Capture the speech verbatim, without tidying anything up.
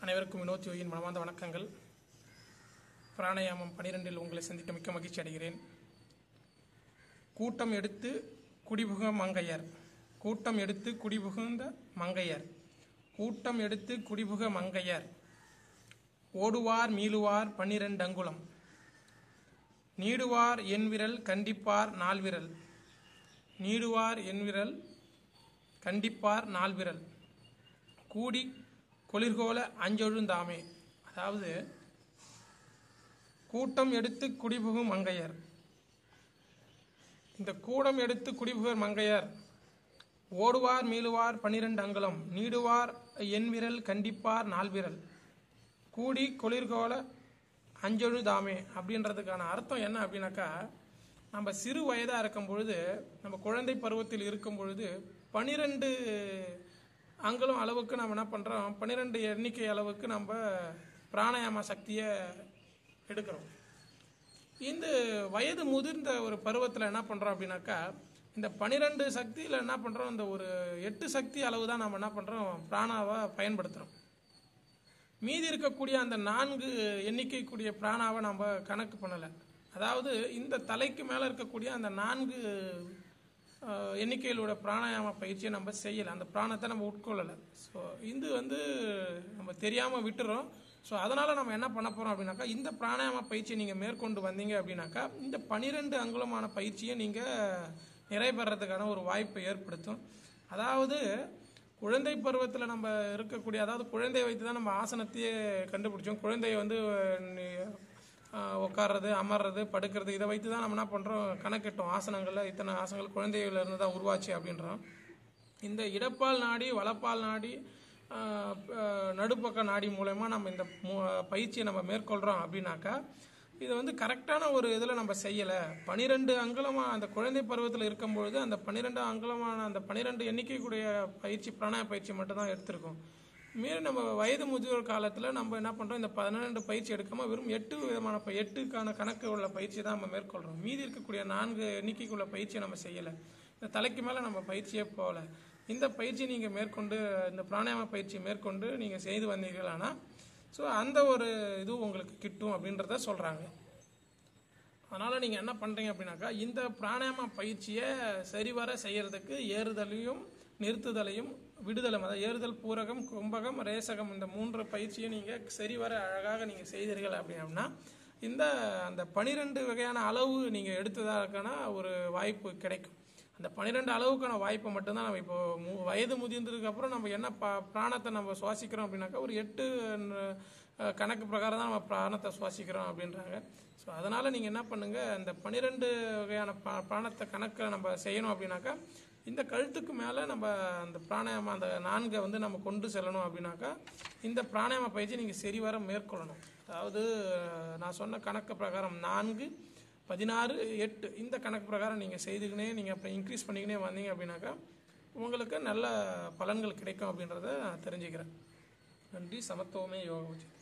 அனைவருக்கும் வினோத் யோகியின் மனமார்ந்த வணக்கங்கள். பிராணாயாமம் பனிரெண்டில் உங்களை சந்திக்க மிக்க மகிழ்ச்சி அடைகிறேன். கூட்டம் எடுத்து குடிபுக மங்கையர் கூட்டம் எடுத்து குடிபுகுந்த மங்கையர் கூட்டம் எடுத்து குடிபுக மங்கையர் ஓடுவார் மீளுவார் பன்னிரண்டு அங்குலம் நீடுவார் என் விரல் கண்டிப்பார் நால் விரல் நீடுவார் என் விரல் கண்டிப்பார் நால் விரல் கூடி கொளிர்கோல அஞ்சொழுந்தாமே. அதாவது கூட்டம் எடுத்து குடிபுகும் மங்கையர், இந்த கூடம் எடுத்து குடிபுகர் மங்கையர் ஓடுவார் மீளுவார் பன்னிரண்டு அங்குலம் நீடுவார் என் விரல் கண்டிப்பார் நால் விரல் கூடி கொளிர்கோல அஞ்சொழுதாமே. அப்படின்றதுக்கான அர்த்தம் என்ன அப்படின்னாக்கா, நம்ம சிறு வயதாக இருக்கும் பொழுது, நம்ம குழந்தை பருவத்தில் இருக்கும் பொழுது பனிரெண்டு அங்குலம் அளவுக்கு நம்ம என்ன பண்ணுறோம், பன்னிரெண்டு எண்ணிக்கை அளவுக்கு நம்ம பிராணாயாம சக்தியை எடுக்கிறோம். இந்த வயது முதிர்ந்த ஒரு பருவத்தில் என்ன பண்ணுறோம் அப்படின்னாக்கா, இந்த பன்னிரெண்டு சக்தியில் என்ன பண்ணுறோம், இந்த ஒரு எட்டு சக்தி அளவு தான் நம்ம என்ன பண்ணுறோம் பிராணாவை பயன்படுத்துகிறோம். மீதி இருக்கக்கூடிய அந்த நான்கு எண்ணிக்கைக்கூடிய பிராணாவை நம்ம கணக்கு பண்ணலை. அதாவது இந்த தலைக்கு மேலே இருக்கக்கூடிய அந்த நான்கு எண்ணிக்கையிலோட பிராணாயாம பயிற்சியை நம்ம செய்யலை, அந்த பிராணத்தை நம்ம உட்கொள்ளலை. ஸோ இது வந்து நம்ம தெரியாமல் விட்டுறோம். ஸோ அதனால் நம்ம என்ன பண்ண போகிறோம் அப்படின்னாக்கா, இந்த பிராணாயாம பயிற்சியை நீங்கள் மேற்கொண்டு வந்தீங்க அப்படின்னாக்கா இந்த பனிரெண்டு அங்குலமான பயிற்சியை நீங்கள் நிறைவேறதுக்கான ஒரு வாய்ப்பை ஏற்படுத்தும். அதாவது குழந்தை பருவத்தில் நம்ம இருக்கக்கூடிய, அதாவது குழந்தையை வைத்து தான் நம்ம ஆசனத்தையே கண்டுபிடிச்சோம். குழந்தைய வந்து உட்கார்றது, அமர்றது, படுக்கிறது, இதை வைத்து தான் நம்ம என்ன பண்ணுறோம் கணக்கிட்டோம். ஆசனங்களில் இத்தனை ஆசனங்கள் குழந்தையிலிருந்து தான் உருவாச்சு அப்படின்றோம். இந்த இடப்பால் நாடி, வலப்பால் நாடி, நடுப்பக்க நாடி மூலமா நம்ம இந்த பயிற்சியை நம்ம மேற்கொள்கிறோம் அப்படின்னாக்கா, இது வந்து கரெக்டான ஒரு இதில் நம்ம செய்யலை. பனிரெண்டு அங்குலமாக அந்த குழந்தை பருவத்தில் இருக்கும்பொழுது அந்த பன்னிரெண்டு அங்குலமான அந்த பன்னிரெண்டு எண்ணிக்கைக்கூடிய பயிற்சி பிராணாய பயிற்சி மட்டும்தான் எடுத்திருக்கோம். மீறி நம்ம வயது முதியோர் காலத்தில் நம்ம என்ன பண்ணுறோம், இந்த பன்னிரெண்டு பயிற்சி எடுக்காமல் வெறும் எட்டு விதமான எட்டுக்கான கணக்கு உள்ள பயிற்சி தான் நம்ம மேற்கொள்கிறோம். மீதி இருக்கக்கூடிய நான்கு எண்ணிக்கைக்குள்ள பயிற்சியை நம்ம செய்யலை. இந்த தலைக்கு மேலே நம்ம பயிற்சியே போகல. இந்த பயிற்சியை நீங்கள் மேற்கொண்டு, இந்த பிராணாயாம பயிற்சியை மேற்கொண்டு நீங்கள் செய்து வந்தீர்களானா ஸோ அந்த ஒரு இது உங்களுக்கு கிட்டும் அப்படின்றத சொல்கிறாங்க. அதனால் நீங்கள் என்ன பண்ணுறீங்க அப்படின்னாக்கா, இந்த பிராணாயாம பயிற்சியை சரிவர செய்கிறதுக்கு ஏறுதலையும் நிறுத்துதலையும் விடுதலும், அதாவது ஏறுதல், பூரகம், கும்பகம், ரேசகம், இந்த மூன்று பயிற்சியை நீங்கள் சரிவர அழகாக நீங்கள் செய்தீர்கள் அப்படின்னா இந்த அந்த பனிரெண்டு வகையான அளவு நீங்கள் எடுத்ததற்கான ஒரு வாய்ப்பு கிடைக்கும். அந்த பன்னிரெண்டு அளவுக்கான வாய்ப்பை மட்டும்தான் நம்ம இப்போ வயது முதிர்ந்ததுக்கு அப்புறம் நம்ம என்ன ப பிராணத்தை நம்ம சுவாசிக்கிறோம் அப்படின்னாக்கா ஒரு எட்டு கணக்கு பிரகாரம் தான் நம்ம பிராணத்தை சுவாசிக்கிறோம் அப்படின்றாங்க. ஸோ அதனால் நீங்கள் என்ன பண்ணுங்கள், அந்த பன்னிரெண்டு வகையான பிராணத்தை கணக்கை நம்ம செய்யணும் அப்படின்னாக்கா இந்த கழுத்துக்கு மேலே நம்ம அந்த பிராணாயாமம் அந்த நான்கை வந்து நம்ம கொண்டு செல்லணும் அப்படின்னாக்கா இந்த பிராணாயாம பயிற்சி நீங்கள் சரிவர மேற்கொள்ளணும். அதாவது நான் சொன்ன கணக்கு பிரகாரம் நான்கு, பதினாறு, எட்டு, இந்த கணக்கு பிரகாரம் நீங்கள் செய்துக்கினே நீங்கள் அப்புறம் இன்க்ரீஸ் பண்ணிக்கினே வந்தீங்க அப்படின்னாக்கா உங்களுக்கு நல்ல பலன்கள் கிடைக்கும் அப்படின்றத நான் தெரிஞ்சுக்கிறேன். நன்றி. சமத்துவமே யோக உச்சிதம்.